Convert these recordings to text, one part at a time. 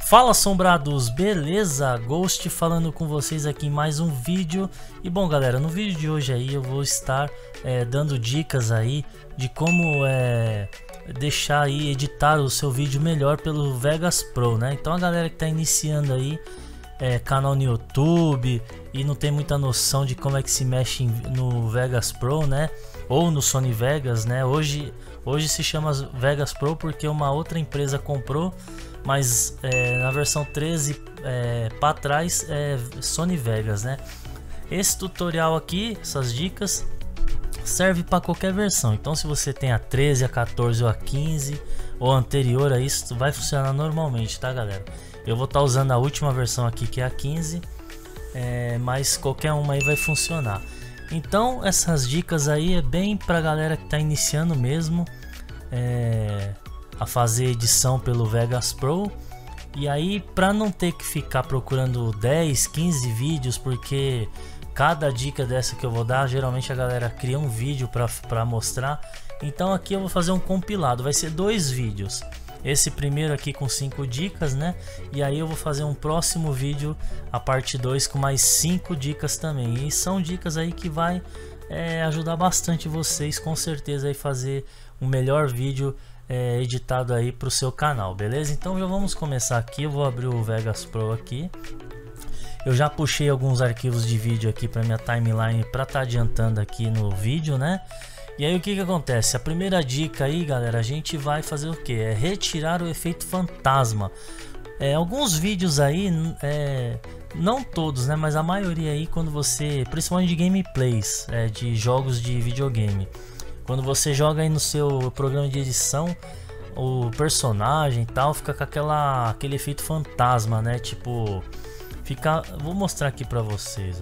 Fala assombrados, beleza? Ghost falando com vocês aqui em mais um vídeo. E bom galera, no vídeo de hoje aí eu vou estar dando dicas aí de como deixar aí, editar o seu vídeo melhor pelo Vegas Pro, né? Então a galera que tá iniciando aí canal no YouTube e não tem muita noção de como é que se mexe no Vegas Pro, né? Ou no Sony Vegas, né? Hoje se chama Vegas Pro porque uma outra empresa comprou, mas na versão 13 para trás é Sony Vegas, né? Esse tutorial aqui, essas dicas serve para qualquer versão. Então se você tem a 13, a 14 ou a 15 ou anterior a isso, vai funcionar normalmente, tá galera? Eu vou estar usando a última versão aqui, que é a 15, mas qualquer uma aí vai funcionar. Então essas dicas aí é bem pra galera que tá iniciando mesmo a fazer edição pelo Vegas Pro. E aí, para não ter que ficar procurando 10, 15 vídeos, porque cada dica dessa que eu vou dar, geralmente a galera cria um vídeo para mostrar. Então aqui eu vou fazer um compilado, vai ser 2 vídeos. Esse primeiro aqui com 5 dicas, né? E aí eu vou fazer um próximo vídeo, a parte 2, com mais 5 dicas também. E são dicas aí que vai ajudar bastante vocês, com certeza, aí fazer um melhor vídeo editado aí para o seu canal, beleza? Então já vamos começar aqui. Eu vou abrir o Vegas Pro aqui. Eu já puxei alguns arquivos de vídeo aqui para minha timeline para estar adiantando aqui no vídeo, né? E aí o que acontece? A primeira dica aí, galera, a gente vai fazer o que? É retirar o efeito fantasma. Alguns vídeos aí, não todos, né? Mas a maioria aí, quando você, principalmente de gameplays, de jogos de videogame, quando você joga aí no seu programa de edição, o personagem e tal, fica com aquele efeito fantasma, né? Tipo, vou mostrar aqui pra vocês,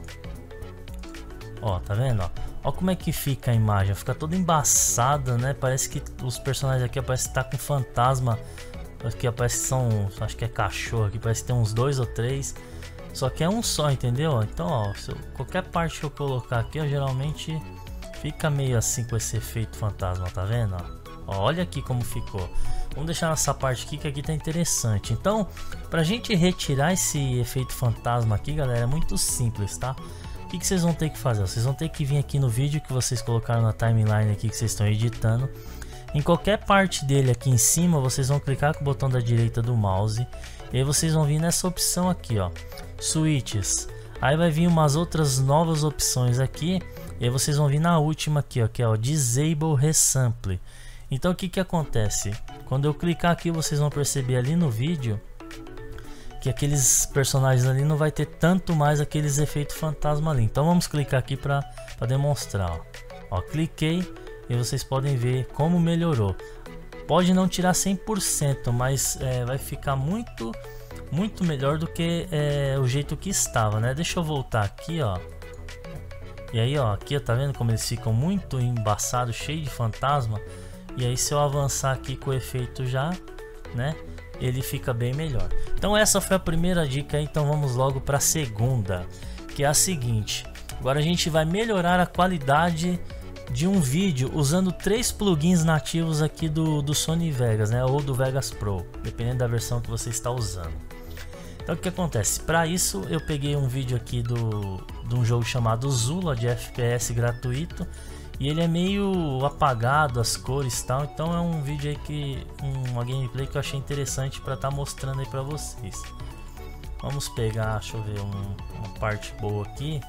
ó, tá vendo, ó? Ó como é que fica a imagem, fica toda embaçada, né? Parece que os personagens aqui parece que tá com fantasma. Aqui parece que são, acho que é cachorro aqui, parece que tem uns 2 ou 3. Só que é um só, entendeu? Então, ó, qualquer parte que eu colocar aqui, ó, geralmente fica meio assim com esse efeito fantasma, tá vendo? Ó, olha aqui como ficou. Vamos deixar nessa parte aqui, que aqui tá interessante. Então, pra gente retirar esse efeito fantasma aqui, galera, é muito simples, tá? O que vocês vão ter que fazer? Vocês vão ter que vir aqui no vídeo que vocês colocaram na timeline aqui que vocês estão editando. Em qualquer parte dele aqui em cima, vocês vão clicar com o botão da direita do mouse. E aí vocês vão vir nessa opção aqui, ó, switches. Aí vai vir umas outras novas opções aqui. E aí vocês vão vir na última aqui, ó, que é o Disable Resample. Então o que acontece? Quando eu clicar aqui, vocês vão perceber ali no vídeo que aqueles personagens ali não vai ter tanto mais aqueles efeitos fantasma ali. Então vamos clicar aqui para demonstrar, ó, cliquei e vocês podem ver como melhorou. Pode não tirar 100%, mas vai ficar muito melhor do que o jeito que estava, né? Deixa eu voltar aqui, ó. E aí, ó, aqui tá vendo como eles ficam muito embaçados, cheio de fantasma. E aí se eu avançar aqui com o efeito já, né, ele fica bem melhor. Então essa foi a primeira dica, então vamos logo para a segunda, que é a seguinte. Agora a gente vai melhorar a qualidade de um vídeo usando 3 plugins nativos aqui do Sony Vegas, né, ou do Vegas Pro, dependendo da versão que você está usando. Então o que acontece? Para isso eu peguei um vídeo aqui de um jogo chamado Zula, de FPS gratuito, e ele é meio apagado, as cores e tal. Então é um vídeo aí uma gameplay que eu achei interessante para estar mostrando aí para vocês. Vamos pegar, deixa eu ver, uma parte boa aqui.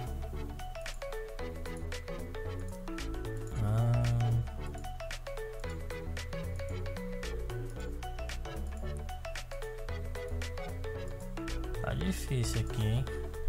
Tá difícil aqui, hein?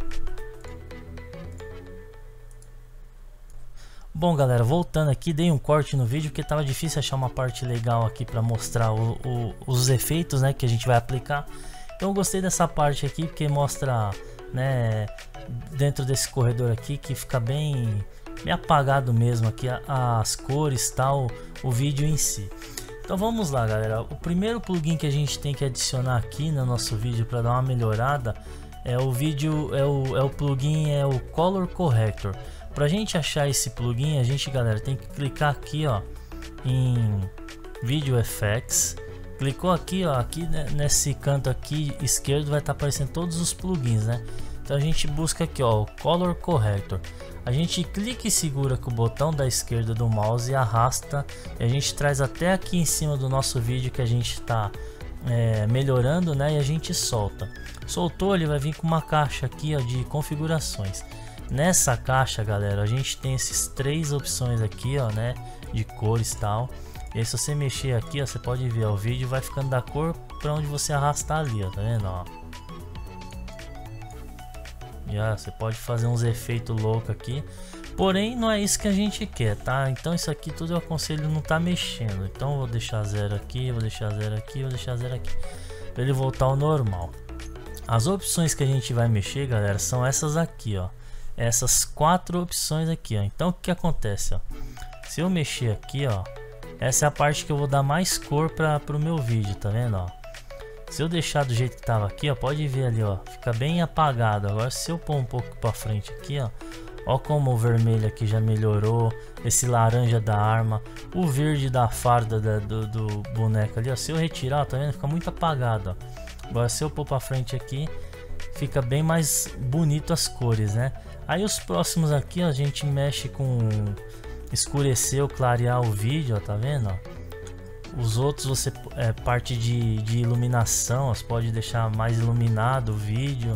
Bom galera, voltando aqui, dei um corte no vídeo porque tava difícil achar uma parte legal aqui para mostrar os efeitos, né, que a gente vai aplicar. Então eu gostei dessa parte aqui porque mostra, né, dentro desse corredor aqui, que fica bem apagado mesmo aqui as cores, tal, o vídeo em si. Então vamos lá galera, o primeiro plugin que a gente tem que adicionar aqui no nosso vídeo para dar uma melhorada é o plugin Color Corrector. Pra gente achar esse plugin, galera, tem que clicar aqui, ó, em Video Effects, Clicou aqui, ó, aqui nesse canto aqui esquerdo vai estar aparecendo todos os plugins, né? Então a gente busca aqui, ó, o Color Corrector. A gente clica e segura com o botão da esquerda do mouse e arrasta, e a gente traz até aqui em cima do nosso vídeo que a gente está melhorando, né? E a gente solta. Soltou, ele vai vir com uma caixa aqui, ó, de configurações. Nessa caixa, galera, a gente tem esses três opções aqui, ó, né? De cores e tal. E aí, se você mexer aqui, ó, você pode ver, ó, o vídeo vai ficando da cor para onde você arrastar ali, ó, tá vendo, ó? E ó, você pode fazer uns efeitos loucos aqui, porém não é isso que a gente quer, tá? Então isso aqui tudo eu aconselho não tá mexendo. Então eu vou deixar 0 aqui, vou deixar 0 aqui, vou deixar 0 aqui, para ele voltar ao normal. As opções que a gente vai mexer, galera, são essas aqui, ó. Essas 4 opções aqui, ó. Então o que acontece, ó? Se eu mexer aqui, ó, essa é a parte que eu vou dar mais cor para o meu vídeo, tá vendo, ó? Se eu deixar do jeito que tava aqui, ó, pode ver ali, ó, fica bem apagado. Agora se eu pôr um pouco para frente aqui, ó como o vermelho aqui já melhorou, esse laranja da arma, o verde da farda do boneco ali, ó, se eu retirar, ó, tá vendo? Fica muito apagado, ó. Agora se eu pôr para frente aqui, fica bem mais bonito as cores, né? Aí os próximos aqui, ó, a gente mexe com escurecer ou clarear o vídeo, ó, tá vendo, ó? Os outros você parte de iluminação, você pode deixar mais iluminado o vídeo.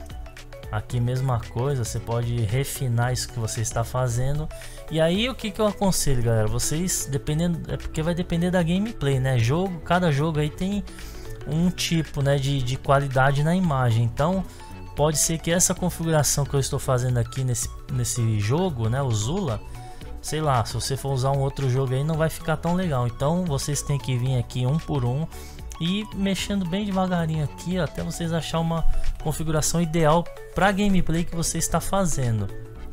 Aqui mesma coisa, você pode refinar isso que você está fazendo. E aí o que eu aconselho, galera, vocês, dependendo, porque vai depender da gameplay, né? Cada jogo aí tem um tipo, né, de qualidade na imagem. Então pode ser que essa configuração que eu estou fazendo aqui nesse jogo, né, o Zula, sei lá, se você for usar um outro jogo aí não vai ficar tão legal. Então vocês têm que vir aqui um por um e mexendo bem devagarinho aqui, ó, até vocês achar uma configuração ideal para gameplay que você está fazendo.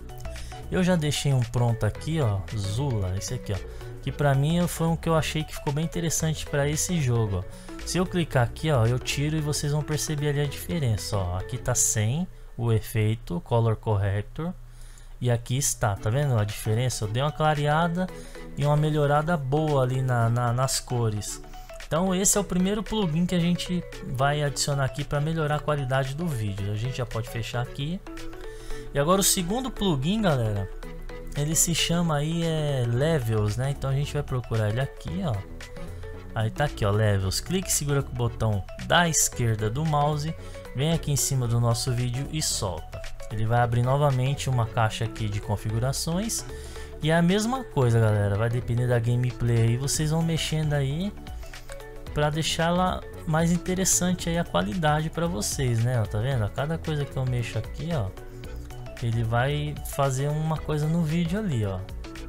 Eu já deixei um pronto aqui, ó, Zula, esse aqui, ó, que para mim foi um que eu achei que ficou bem interessante para esse jogo, ó. Se eu clicar aqui, ó, eu tiro e vocês vão perceber ali a diferença, ó. Aqui tá sem o efeito Color Corrector. E aqui está, tá vendo a diferença? Eu dei uma clareada e uma melhorada boa ali nas cores. Então esse é o primeiro plugin que a gente vai adicionar aqui para melhorar a qualidade do vídeo. A gente já pode fechar aqui. E agora o segundo plugin, galera, ele se chama aí Levels, né? Então a gente vai procurar ele aqui, ó. Aí tá aqui, ó, Levels. Clique e segura com o botão da esquerda do mouse, vem aqui em cima do nosso vídeo e solta. Ele vai abrir novamente uma caixa aqui de configurações. E é a mesma coisa, galera, vai depender da gameplay aí, vocês vão mexendo aí para deixar ela mais interessante aí a qualidade para vocês, né? Ó, tá vendo? A cada coisa que eu mexo aqui, ó, ele vai fazer uma coisa no vídeo ali, ó.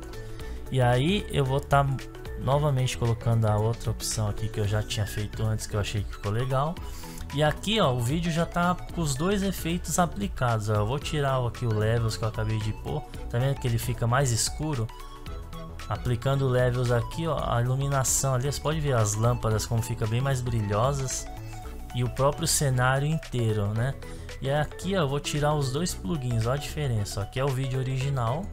E aí eu vou estar novamente colocando a outra opção aqui que eu já tinha feito antes, que eu achei que ficou legal. E aqui, ó, o vídeo já tá com os dois efeitos aplicados, ó. Eu vou tirar aqui o Levels que eu acabei de pôr. Tá vendo que ele fica mais escuro? Aplicando o Levels aqui, ó, a iluminação ali, você pode ver as lâmpadas como fica bem mais brilhosas. E o próprio cenário inteiro, né? E aqui, ó, eu vou tirar os dois plugins, ó a diferença. Ó, aqui é o vídeo original.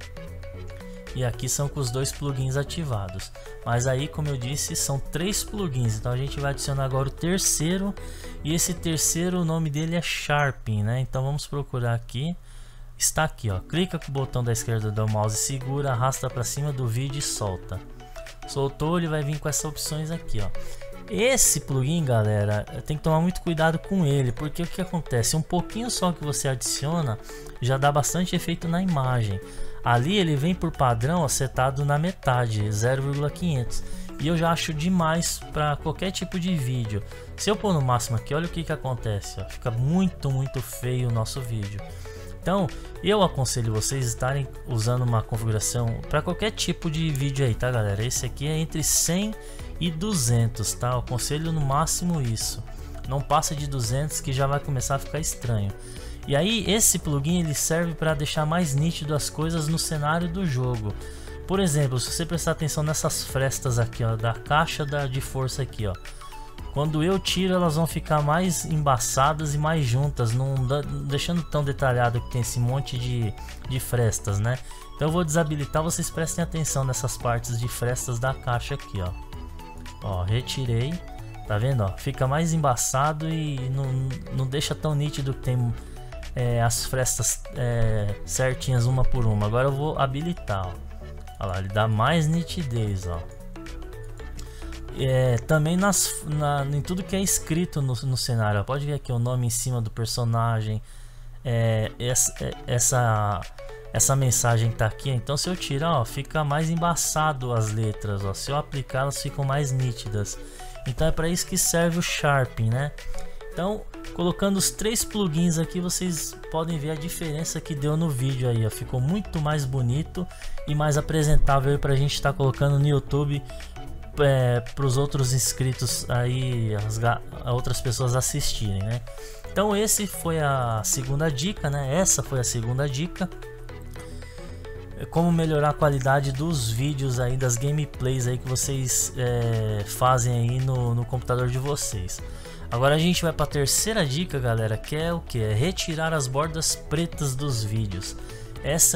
E aqui são com os dois plugins ativados. Mas aí, como eu disse, são 3 plugins. Então a gente vai adicionar agora o terceiro. E esse terceiro, o nome dele é Sharpen, né? Então vamos procurar aqui. Está aqui, ó. Clica com o botão da esquerda do mouse, segura, arrasta para cima do vídeo e solta. Soltou, ele vai vir com essas opções aqui, ó. Esse plugin, galera, tem que tomar muito cuidado com ele, porque o que acontece? Um pouquinho só que você adiciona já dá bastante efeito na imagem. Ali ele vem por padrão setado na metade, 0,500, e eu já acho demais para qualquer tipo de vídeo. Se eu pôr no máximo aqui, olha o que acontece, ó, fica muito feio o nosso vídeo. Então eu aconselho vocês estarem usando uma configuração para qualquer tipo de vídeo aí, tá, galera? Esse aqui é entre 100 e 200, tá? Eu aconselho no máximo isso, não passa de 200 que já vai começar a ficar estranho. E aí esse plugin ele serve para deixar mais nítido as coisas no cenário do jogo. Por exemplo, se você prestar atenção nessas frestas aqui, ó, da caixa de força aqui, ó, quando eu tiro elas vão ficar mais embaçadas e mais juntas, não deixando tão detalhado que tem esse monte de frestas, né? Então eu vou desabilitar, vocês prestem atenção nessas partes de frestas da caixa aqui, ó. Ó, retirei, Tá vendo, ó? Fica mais embaçado e não deixa tão nítido que tem as frestas certinhas uma por uma. Agora eu vou habilitar, ó. Olha lá, ele dá mais nitidez, ó. Também em tudo que é escrito no cenário, ó. Pode ver aqui o nome em cima do personagem, essa mensagem que tá aqui. Então se eu tirar, ó, fica mais embaçado as letras, ó. Se eu aplicar, elas ficam mais nítidas. Então é para isso que serve o Sharpen, né? Então, colocando os 3 plugins aqui, vocês podem ver a diferença que deu no vídeo aí, ó. Ficou muito mais bonito e mais apresentável para a gente estar colocando no YouTube, para os outros inscritos aí, outras pessoas assistirem, né? Então esse foi a segunda dica, né? Essa foi a segunda dica. Como melhorar a qualidade dos vídeos aí, das gameplays aí que vocês fazem aí no computador de vocês. Agora a gente vai para a terceira dica, galera, que é o que? É retirar as bordas pretas dos vídeos. Essa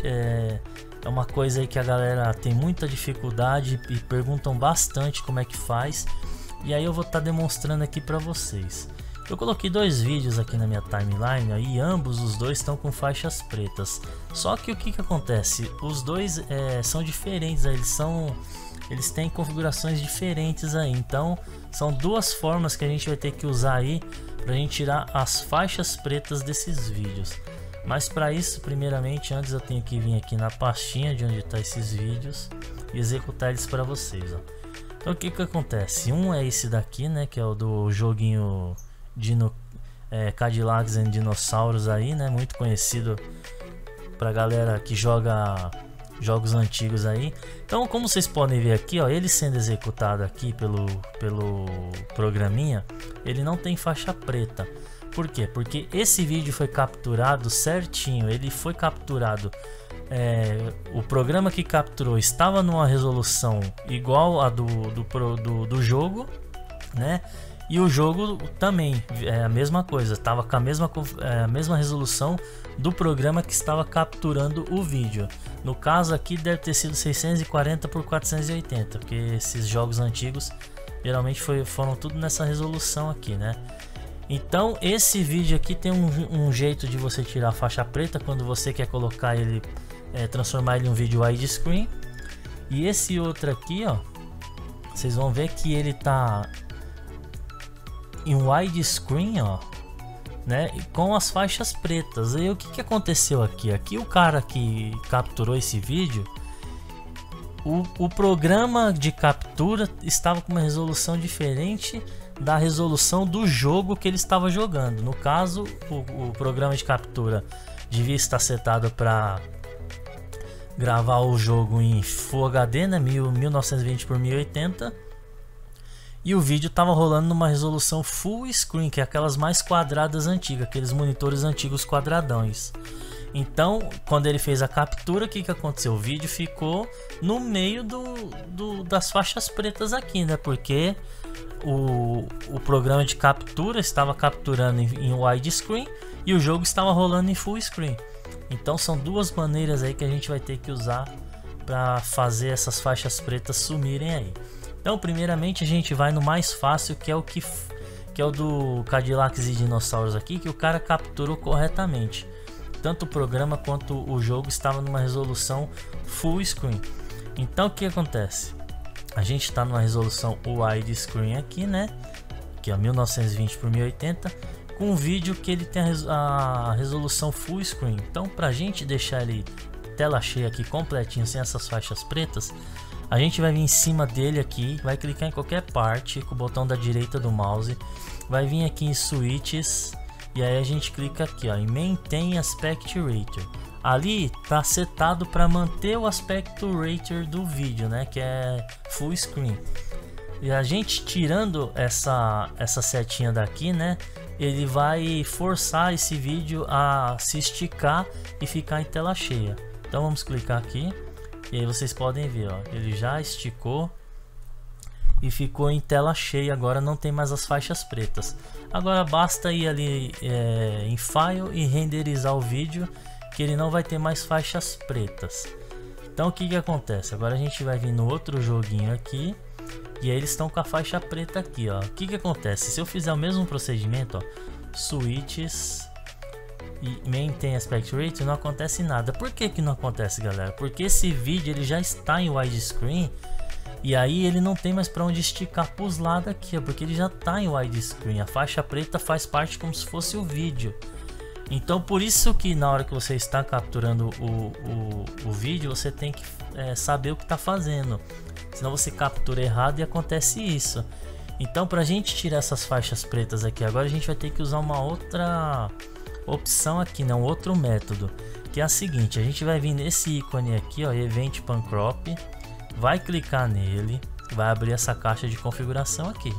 é uma coisa aí que a galera tem muita dificuldade e perguntam bastante como é que faz. E aí eu vou estar demonstrando aqui para vocês. Eu coloquei 2 vídeos aqui na minha timeline e ambos os dois estão com faixas pretas. Só que o que acontece? Os dois são diferentes, eles têm configurações diferentes aí. Então são 2 formas que a gente vai ter que usar aí para a gente tirar as faixas pretas desses vídeos. Mas para isso, primeiramente, antes eu tenho que vir aqui na pastinha de onde está esses vídeos e executar eles para vocês, ó. Então o que acontece? Um é esse daqui, né, que é o do joguinho Cadillacs and Dinossauros aí, né, muito conhecido pra galera que joga jogos antigos aí. Então, como vocês podem ver aqui, ó, ele sendo executado aqui pelo programinha, ele não tem faixa preta. Por quê? Porque esse vídeo foi capturado certinho, ele foi capturado, o programa que capturou estava numa resolução igual a do jogo, né? E o jogo também é a mesma coisa, estava com a mesma resolução do programa que estava capturando o vídeo. No caso aqui deve ter sido 640 por 480, porque esses jogos antigos geralmente foram tudo nessa resolução aqui, né? Então esse vídeo aqui tem um jeito de você tirar a faixa preta quando você quer colocar ele, transformar ele em um vídeo widescreen. E esse outro aqui, ó, vocês vão ver que ele tá em widescreen, ó, né, com as faixas pretas. E o que aconteceu aqui? Aqui o cara que capturou esse vídeo, o programa de captura estava com uma resolução diferente da resolução do jogo que ele estava jogando. No caso, o programa de captura devia estar setado para gravar o jogo em Full HD, né, 1920 por 1080. E o vídeo estava rolando numa resolução full screen, que é aquelas mais quadradas antigas, aqueles monitores antigos quadradões. Então, quando ele fez a captura, o que aconteceu? O vídeo ficou no meio das faixas pretas aqui, né? Porque o programa de captura estava capturando em widescreen e o jogo estava rolando em full screen. Então, são 2 maneiras aí que a gente vai ter que usar para fazer essas faixas pretas sumirem aí. Então, primeiramente a gente vai no mais fácil, que é o do Cadillacs e Dinossauros aqui, que o cara capturou corretamente. Tanto o programa quanto o jogo estava numa resolução full screen. Então o que acontece? A gente está numa resolução widescreen aqui, né? Que é 1920 por 1080, com um vídeo que ele tem a resolução full screen. Então, para a gente deixar ele tela cheia aqui completinho, sem essas faixas pretas, a gente vai vir em cima dele aqui, vai clicar em qualquer parte com o botão da direita do mouse, vai vir aqui em switches e aí a gente clica aqui, ó, em Maintain Aspect Ratio. Ali tá setado para manter o aspect ratio do vídeo, né, que é full screen. E a gente tirando essa setinha daqui, né, ele vai forçar esse vídeo a se esticar e ficar em tela cheia. Então vamos clicar aqui. E aí vocês podem ver, ó, ele já esticou e ficou em tela cheia. Agora não tem mais as faixas pretas. Agora basta ir ali em File e renderizar o vídeo, que ele não vai ter mais faixas pretas. Então o que acontece? Agora a gente vai vir no outro joguinho aqui E aí eles estão com a faixa preta aqui, ó. O que que acontece? Se eu fizer o mesmo procedimento, ó, switches e maintain aspect ratio, não acontece nada. Por que que não acontece, galera? Porque esse vídeo ele já está em widescreen e aí ele não tem mais para onde esticar para os lados aqui, ó, porque ele já está em widescreen. A faixa preta faz parte como se fosse o vídeo. Então por isso que na hora que você está capturando o vídeo, você tem que saber o que está fazendo. Senão você captura errado e acontece isso. Então para a gente tirar essas faixas pretas aqui agora, a gente vai ter que usar uma outra opção aqui, né? Um outro método, que é a seguinte: a gente vai vir nesse ícone aqui, ó, Event Pan Crop, vai clicar nele, vai abrir essa caixa de configuração aqui.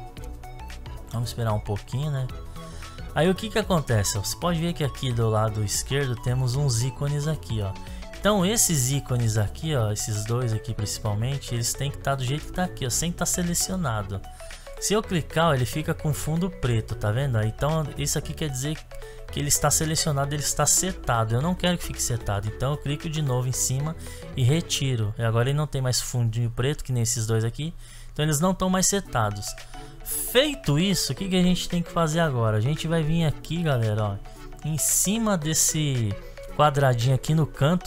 Vamos esperar um pouquinho, né? Aí o que que acontece? Você pode ver que aqui do lado esquerdo temos uns ícones aqui, ó. Então esses ícones aqui, ó, esses dois aqui principalmente, eles têm que estar do jeito que tá aqui, ó, sem estar selecionado. Se eu clicar, ó, ele fica com fundo preto, tá vendo? Então isso aqui quer dizer que ele está selecionado, ele está setado. Eu não quero que fique setado, então eu clico de novo em cima e retiro. E agora ele não tem mais fundinho preto, que nem esses dois aqui. Então eles não estão mais setados. Feito isso, o que que a gente tem que fazer agora? A gente vai vir aqui, galera, ó, em cima desse quadradinho aqui no canto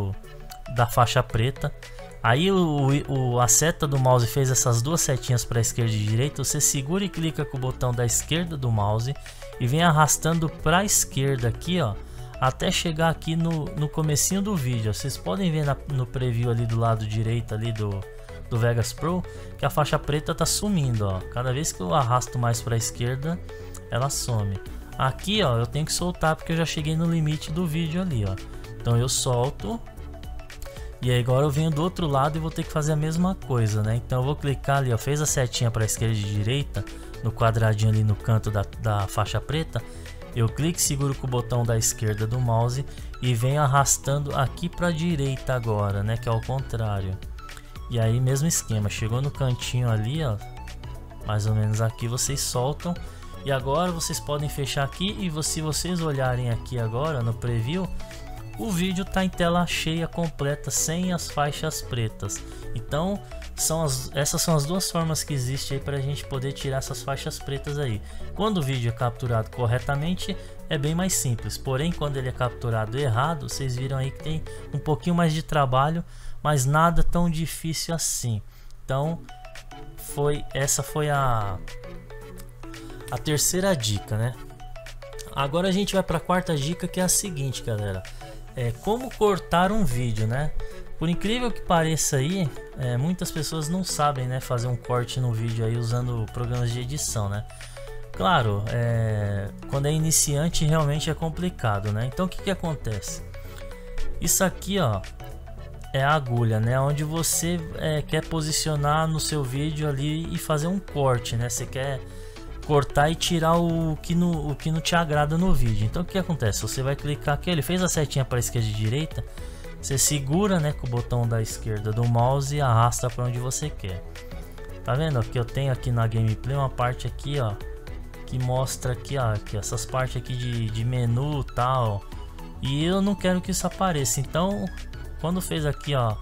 da faixa preta. Aí a seta do mouse fez essas duas setinhas para esquerda e direita. Você segura e clica com o botão da esquerda do mouse e vem arrastando para a esquerda aqui, ó, até chegar aqui no comecinho do vídeo. Vocês podem ver no preview ali do lado direito ali do Vegas Pro que a faixa preta tá sumindo, ó. Cada vez que eu arrasto mais para a esquerda, ela some. Aqui, ó, eu tenho que soltar porque eu já cheguei no limite do vídeo ali, ó. Então eu solto. E aí agora eu venho do outro lado e vou ter que fazer a mesma coisa, né? Então eu vou clicar ali, ó, fez a setinha para a esquerda e direita, no quadradinho ali no canto da faixa preta. Eu clico e seguro com o botão da esquerda do mouse e venho arrastando aqui para a direita agora, né? Que é o contrário. E aí mesmo esquema, chegou no cantinho ali, ó, mais ou menos aqui, vocês soltam. E agora vocês podem fechar aqui e se vocês olharem aqui agora no preview, o vídeo está em tela cheia completa, sem as faixas pretas. Então essas são as duas formas que existem aí para a gente poder tirar essas faixas pretas aí. Quando o vídeo é capturado corretamente é bem mais simples, porém quando ele é capturado errado, vocês viram aí que tem um pouquinho mais de trabalho, mas nada tão difícil assim. Então essa foi a terceira dica, né? Agora a gente vai para a quarta dica, que é a seguinte, galera: como cortar um vídeo, né? Por incrível que pareça aí, muitas pessoas não sabem, né, fazer um corte no vídeo aí usando programas de edição, né? Claro, quando é iniciante realmente é complicado, né? Então o que que acontece? Isso aqui, ó, é a agulha, né? Onde você quer posicionar no seu vídeo ali e fazer um corte, né? Você quer cortar e tirar o que não te agrada no vídeo. Então o que acontece? Você vai clicar aqui, ele fez a setinha para a esquerda e direita, você segura, né, com o botão da esquerda do mouse e arrasta para onde você quer. Tá vendo que eu tenho aqui na gameplay uma parte aqui, ó, que mostra aqui, ó, aqui, essas partes aqui de menu e tal, e eu não quero que isso apareça. Então quando fez aqui, ó,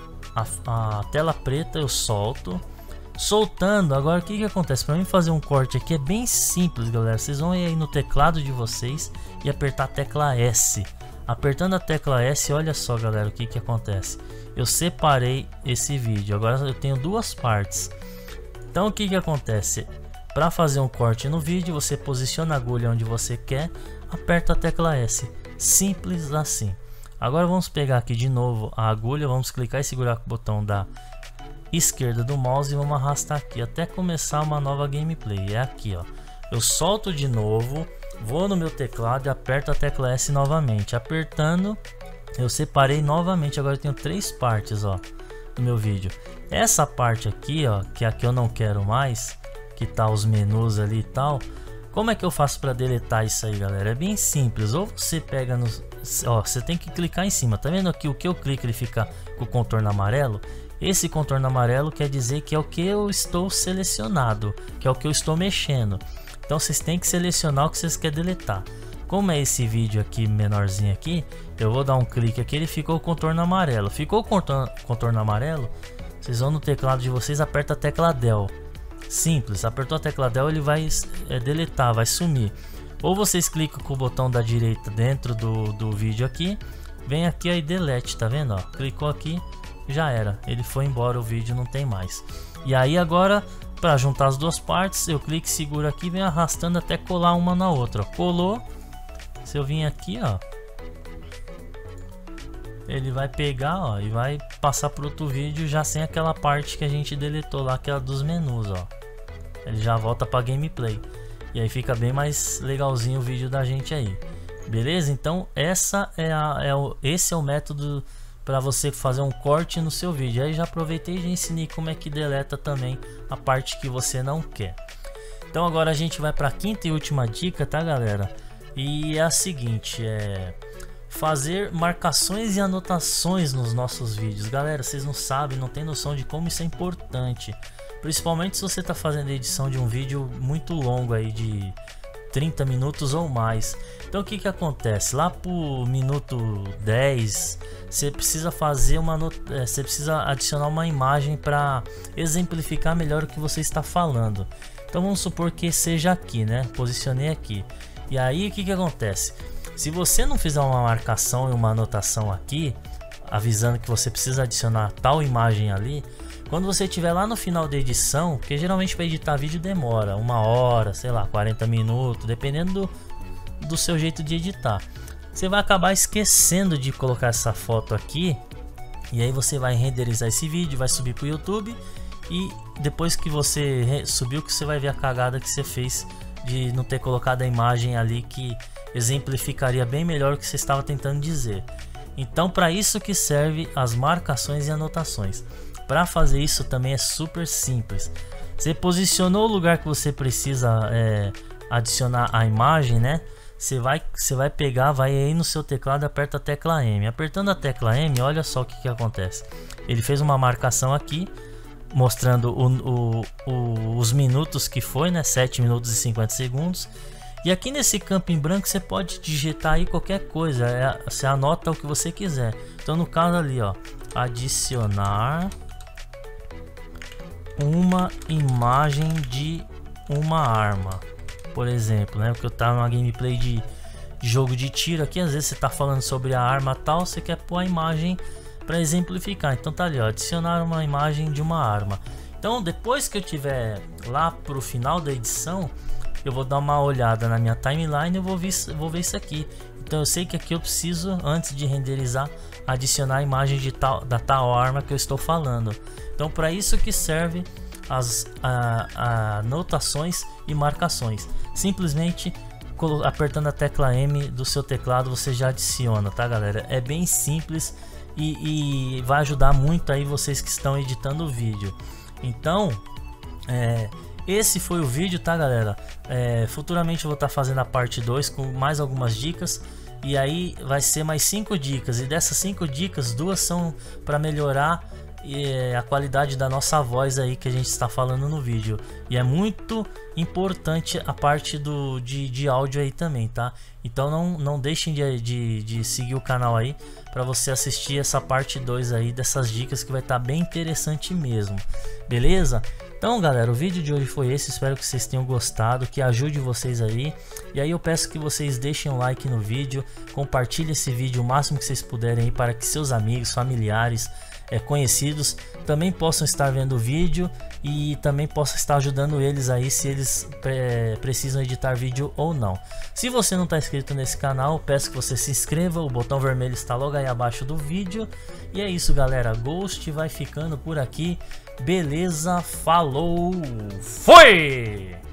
a tela preta, eu solto. Soltando, agora o que que acontece? Para mim fazer um corte aqui é bem simples, galera. Vocês vão ir aí no teclado de vocês e apertar a tecla S. Apertando a tecla S, olha só, galera, o que que acontece. Eu separei esse vídeo, agora eu tenho duas partes. Então o que que acontece? Para fazer um corte no vídeo, você posiciona a agulha onde você quer, aperta a tecla S. Simples assim. Agora vamos pegar aqui de novo a agulha, vamos clicar e segurar com o botão da esquerda do mouse e vamos arrastar aqui até começar uma nova gameplay. É aqui, ó. Eu solto de novo, vou no meu teclado e aperto a tecla S novamente. Apertando, eu separei novamente. Agora eu tenho três partes, ó, do meu vídeo. Essa parte aqui, ó, que é a que eu não quero mais, que tá os menus ali e tal. Como é que eu faço para deletar isso aí, galera? É bem simples. Ou você pega nos, ó, você tem que clicar em cima. Tá vendo aqui o que eu clico, ele fica com o contorno amarelo? Esse contorno amarelo quer dizer que é o que eu estou selecionado, que é o que eu estou mexendo. Então vocês têm que selecionar o que vocês querem deletar. Como é esse vídeo aqui menorzinho aqui, eu vou dar um clique aqui, ele ficou o contorno amarelo. Ficou o contorno amarelo, vocês vão no teclado de vocês, aperta a tecla Del. Simples, apertou a tecla Del, ele vai deletar, vai sumir. Ou vocês clicam com o botão da direita dentro do vídeo aqui, vem aqui aí delete, tá vendo? Ó, clicou aqui, já era, ele foi embora, o vídeo não tem mais. E aí agora, para juntar as duas partes, eu clico, seguro aqui e venho arrastando até colar uma na outra. Ó, colou, se eu vim aqui, ó, ele vai pegar, ó, e vai passar para outro vídeo já sem aquela parte que a gente deletou lá, que é a dos menus, ó. Ele já volta para gameplay. E aí fica bem mais legalzinho o vídeo da gente aí. Beleza? Então esse é o método para você fazer um corte no seu vídeo. Aí já aproveitei e já ensinei como é que deleta também a parte que você não quer. Então agora a gente vai para a quinta e última dica, tá, galera? E é a seguinte, fazer marcações e anotações nos nossos vídeos. Galera, vocês não sabem, não tem noção de como isso é importante. Principalmente se você está fazendo a edição de um vídeo muito longo aí, de 30 minutos ou mais. Então o que acontece? Lá pro minuto 10, você precisa fazer você precisa adicionar uma imagem para exemplificar melhor o que você está falando. Então vamos supor que seja aqui, né? Posicionei aqui. E aí o que acontece? Se você não fizer uma marcação e uma anotação aqui, avisando que você precisa adicionar tal imagem ali, quando você estiver lá no final da edição, porque geralmente para editar vídeo demora 1 hora, sei lá, 40 minutos, dependendo do seu jeito de editar, você vai acabar esquecendo de colocar essa foto aqui. E aí você vai renderizar esse vídeo, vai subir para o YouTube, e depois que você subiu, que você vai ver a cagada que você fez de não ter colocado a imagem ali que exemplificaria bem melhor o que você estava tentando dizer. Então para isso que serve as marcações e anotações. Para fazer isso também é super simples. Você posicionou o lugar que você precisa adicionar a imagem, né? Você vai pegar, vai aí no seu teclado, aperta a tecla M. Apertando a tecla M, olha só o que acontece. Ele fez uma marcação aqui, mostrando os minutos que foi, né? 7 minutos e 50 segundos. E aqui nesse campo em branco você pode digitar aí qualquer coisa, você anota o que você quiser. Então no caso ali, ó, adicionar uma imagem de uma arma, por exemplo, né? Porque eu tava numa gameplay de jogo de tiro aqui, às vezes você tá falando sobre a arma tal, você quer pôr a imagem para exemplificar. Então tá ali, ó, adicionar uma imagem de uma arma. Então depois que eu tiver lá pro final da edição, eu vou dar uma olhada na minha timeline e vou ver isso aqui. Então eu sei que aqui eu preciso, antes de renderizar, adicionar a imagem da tal arma que eu estou falando. Então para isso que serve as anotações e marcações. Simplesmente apertando a tecla M do seu teclado você já adiciona, tá, galera? É bem simples e vai ajudar muito aí vocês que estão editando o vídeo. Então esse foi o vídeo, tá, galera? Futuramente eu vou estar fazendo a parte 2 com mais algumas dicas. E aí vai ser mais 5 dicas. E dessas 5 dicas, 2 são para melhorar a qualidade da nossa voz aí que a gente está falando no vídeo. E é muito importante a parte de áudio aí também, tá? Então não deixem de seguir o canal aí para você assistir essa parte 2 aí dessas dicas, que vai estar bem interessante mesmo. Beleza? Então galera, o vídeo de hoje foi esse, espero que vocês tenham gostado, que ajude vocês aí. E aí eu peço que vocês deixem um like no vídeo, compartilhem esse vídeo o máximo que vocês puderem aí, para que seus amigos, familiares, conhecidos também possam estar vendo o vídeo e também possa estar ajudando eles aí, se eles precisam editar vídeo ou não. Se você não está inscrito nesse canal, peço que você se inscreva, o botão vermelho está logo aí abaixo do vídeo. E é isso, galera, Ghost vai ficando por aqui. Beleza, falou, foi!